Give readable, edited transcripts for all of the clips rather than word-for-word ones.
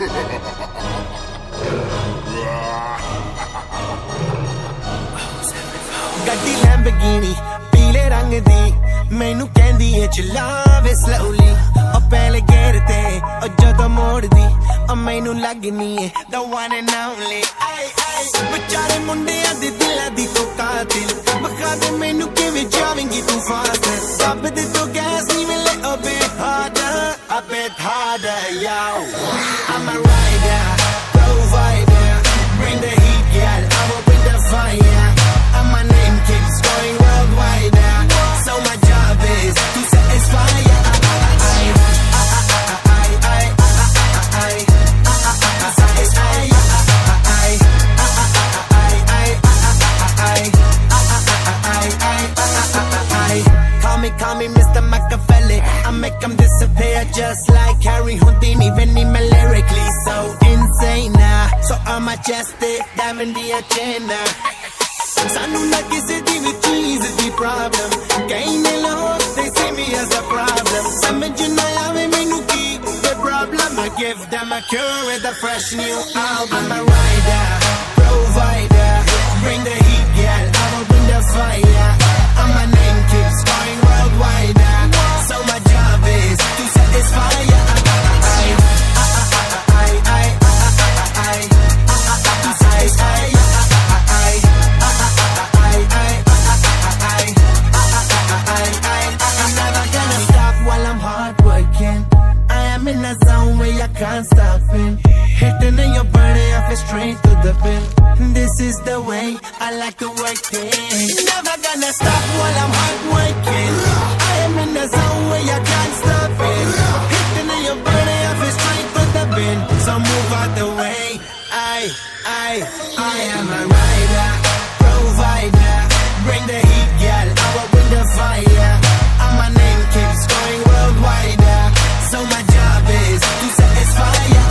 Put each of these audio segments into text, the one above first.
ਗੱਡੀ ਲੈਂਬਰਗਿਨੀ ਪੀਲੇ ਰੰਗ ਦੀ ਮੈਨੂੰ ਕਹਿੰਦੀ ਏ ਚਲਾਵੇ ਸਲੋਲੀ ਉਹ ਪਹਿਲੇ ਗੇਰ ਤੇ ਉਹ ਜਦੋਂ ਮੋੜਦੀ ਉਹ ਮੈਨੂੰ ਲੱਗਨੀ ਏ the one and only ਵਿਚਾਰੇ ਮੁੰਡਿਆਂ ਦੇ ਦਿਲਾਂ ਦੀ ਤੂੰ ਕਾਤਿਲ ਬਖਾ ਦੇ ਮੈਨੂੰ ਕਿਵੇਂ ਜਾਵੇਂਗੀ ਤੂੰ ਫਾਸਟ ਦੱਬ ਦੇ ਤੂੰ ਗੈਸ ਨਹੀਂ ਮਿਲੇ a bit harder yo I'm a rider provider bring the heat girl I will bring the fire and my name keeps going worldwide so my job is to satisfy Call me Mr. Machiavelli I make them disappear just like Harry Houdini When I'm lyrically so insane So I'm majestic, diamond the agenda Sanu na kisi di vi cheese di problem Kaine log, they see me as a problem Samajh na aave mainu ki the problem I give them a cure with a fresh new album I'm a rider, provider Bring the heat girl, I will bring the fire And my name keeps going worldwide So my job is to satisfy I'm never gonna stop while I'm hard working I am in a zone where I can't stop it Hitting in your body, I feel straight to the pin This is the way I like to work it Never gonna stop while I'm hard working I am in a zone where I can't stop it Hitting in your body, I feel straight to the pin So move out the way I am a rider, provider Bring the heat, girl, I will bring the fire And my name keeps going worldwide So my job is to satisfy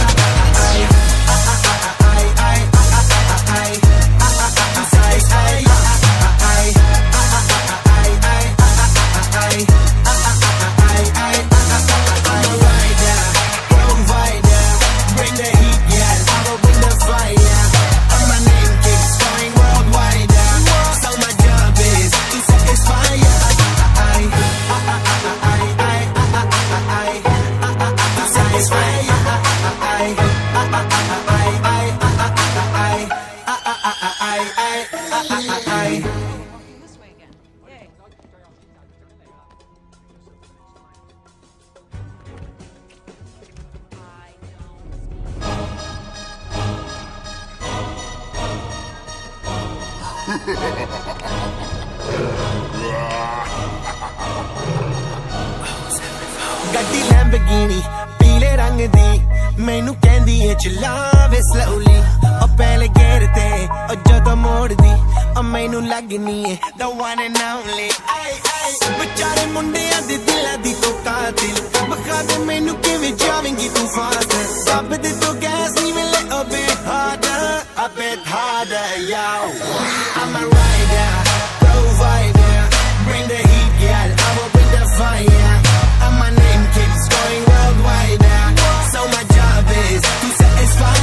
ਗੱਡੀ Lamborghini ਪੀਲੇ ਰੰਗ ਦੀ ਮੈਨੂੰ ਕਹਿੰਦੀ ਏ ਚਲਾਵੇ slowly ਉਹ ਪਹਿਲੇ ਗੇਰ ਤੇ ਉਹ ਜਦੋਂ ਮੋੜਦੀ ਉਹ ਮੈਨੂੰ ਲੱਗਨੀ ਏ the one and only ਵਿਚਾਰੇ ਮੁੰਡਿਆਂ ਦੇ ਦਿਲਾਂ ਦੀ ਤੂੰ ਕਾਤਿਲ ਬਖਾ ਦੇ ਮੈਨੂੰ ਕਿਵੇਂ ਜਾਵੇਂਗੀ ਤੂੰ ਫਾਸਟ ਦੱਬ ਦੇ ਤੂੰ ਗੈਸ ਨਹੀਂ ਮਿਲੇ a bit harder yo I'm a rider, provider Bring the heat girl, I will bring the fire And my name keeps going worldwide So my job is to satisfy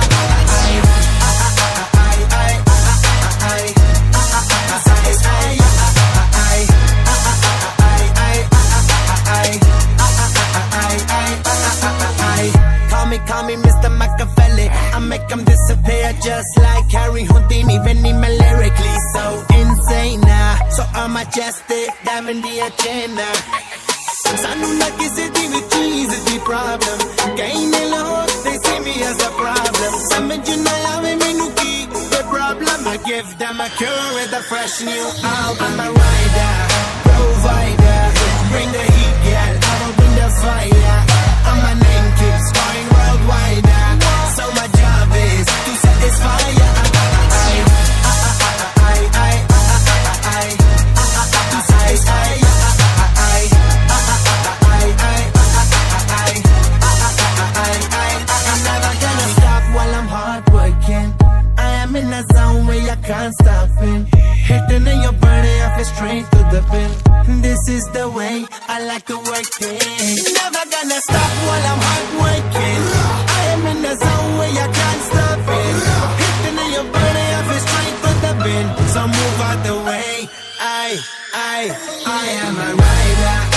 Call me Mr. Machiavelli I make them disappear just like Harry Houdini When I'm lyrically so insane So I'm majestic, diamond the agenda Sanu na kisi di vi cheese di problem Kaine log, they see me as a problem Samajh na aave mainu ki the problem I give them a cure with a fresh new album I'm a rider, provider Bring the heat girl, I will bring the fire And my name keeps going worldwide So my job is to satisfy I'm never gonna stop while I'm hard working I am in a zone where I can't stop it Hitting in your body, I feel straight to the pin This is the way I like to work it. Never gonna stop while I'm hard working. I am in the zone where you can't stop it. Hitting in your body, I feel straight to the bin. So move out the way. I am a rider.